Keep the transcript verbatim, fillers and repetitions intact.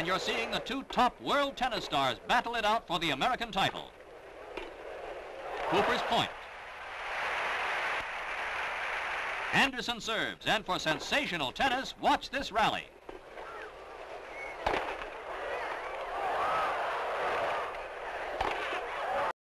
and you're seeing the two top world tennis stars battle it out for the American title. Cooper's point. Anderson serves, and for sensational tennis, watch this rally.